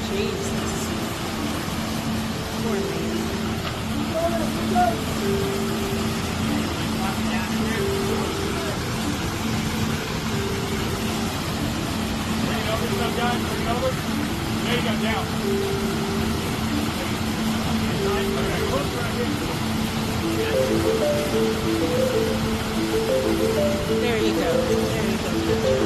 Jesus. Poor man. There you go, down. There he goes. There he goes.